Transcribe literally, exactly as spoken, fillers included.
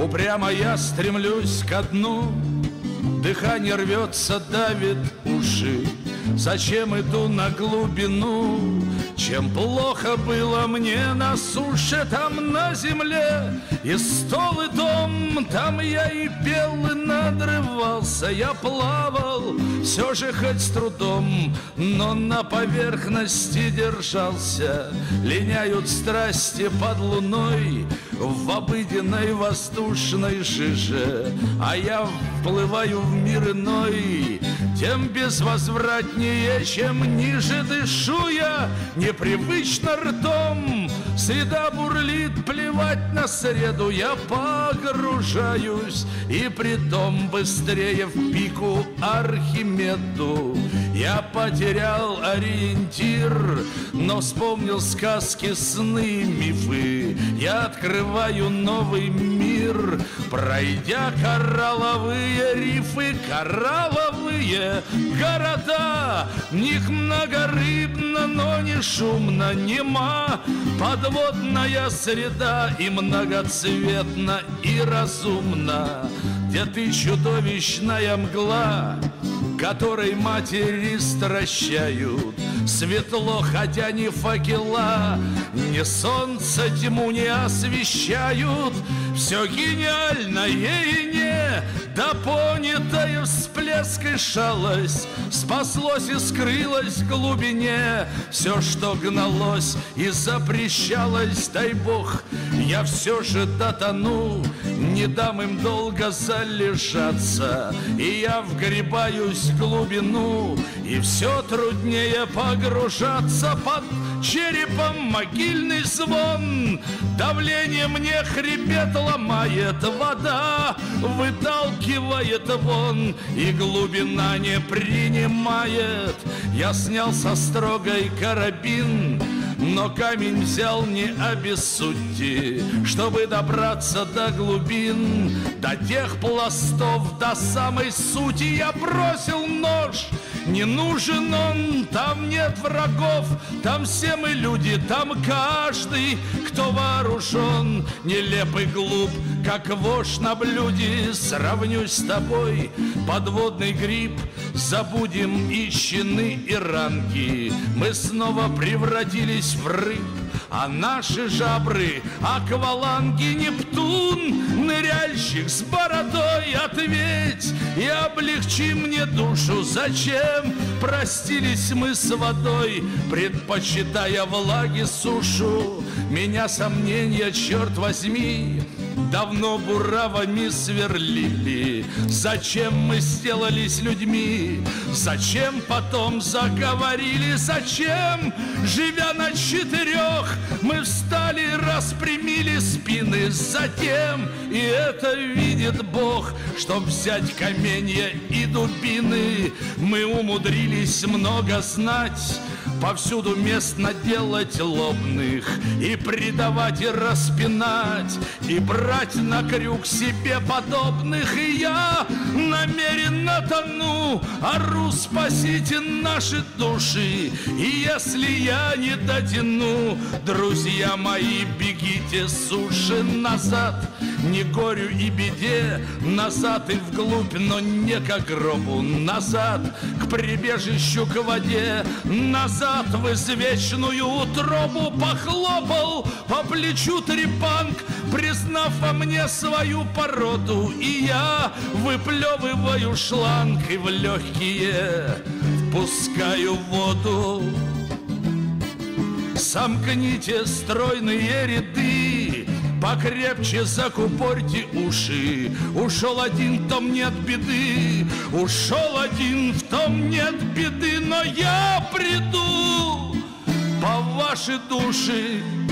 Упрямо я стремлюсь ко дну, дыхание рвется, давит уши. Зачем иду на глубину? Чем плохо было мне на суше, там на земле и стол, и дом. Там я и пел, и надрывался, я плавал, все же хоть с трудом, но на поверхности держался. Линяют страсти под луной в обыденной воздушной жиже, а я вплываю в мир иной, тем безвозвратнее, чем ниже дышу я непривычно ртом. Среда бурлит, плевать на среду, я погружаюсь, и притом быстрее в пику Архимеду. Я потерял ориентир, но вспомнил сказки, сны, мифы. Я открываю новый мир, пройдя коралловые рифы, коралловые города. В них многорыбно, но не шумно, нема подводная среда, и многоцветна, и разумна. Где ты чудовищная мгла, которой матери стращают, светло, хотя не факела, не солнце тьму не освещают. Все гениальное и не допонятое всплеской шалость спаслось и скрылось в глубине. Все, что гналось и запрещалось, дай бог, я все же дотону, не дам им долго залежаться. И я вгребаюсь в глубину, и все труднее погружаться. Под черепом могильный звон, давление мне хребет ломает, вода выталкивает вон, и глубина не принимает. Я снял со строгой карабин, но камень взял, не обессудьте, чтобы добраться до глубин, до тех пластов, до самой сути. Я бросил нож, не нужен он, там нет врагов, там все мы люди, там каждый, кто вооружен. Нелепый глуп, как вошь на блюде, сравнюсь с тобой, подводный гриб. Забудем и щены, и ранки, мы снова превратились в рыб, а наши жабры — акваланги. Нептун, ныряльщик с бородой, ответь и облегчи мне душу. Зачем простились мы с водой, предпочитая влаги сушу? Меня сомнения, черт возьми, давно буравами сверлили. Зачем мы сделались людьми? Зачем потом заговорили? Зачем, живя на четырех, мы встали, распрямили спины? Затем, и это видит Бог, чтоб взять каменья и дубины, мы умудрились много знать, повсюду мест наделать лобных, и предавать, и распинать, и брать на крюк себе подобных. И я намеренно тону, ору: спасите наши души. И если я не дотяну, друзья мои, бегите с суши назад, не горю и беде, назад и вглубь, но не к гробу, назад к прибежищу, к воде, назад в извечную утробу. Похлопал по плечу трепанг, признав во мне свою породу, и я выплевываю шланг и в легкие впускаю воду. Сомкните стройные ряды, покрепче закупорьте уши. Ушел один, в том нет беды, ушел один, в том нет беды. Но я приду по ваши души,